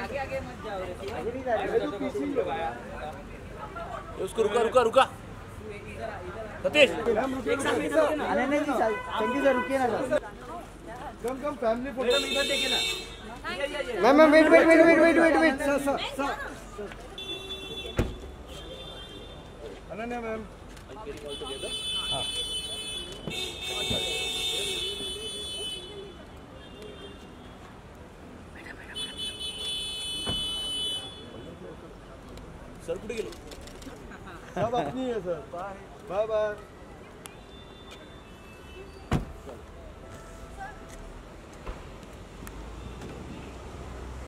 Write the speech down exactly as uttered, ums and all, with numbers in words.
उसको रुका रुका रुका सतीश अरे नहीं जी संगी सर रुकिए ना कम कम फैमिली फोटो इधर देखिए ना ma'am ma'am wait wait wait wait wait wait wait sir sir sir Ananya ma'am हाँ सर कुठे गेले सब अपनी है सर बाय बाय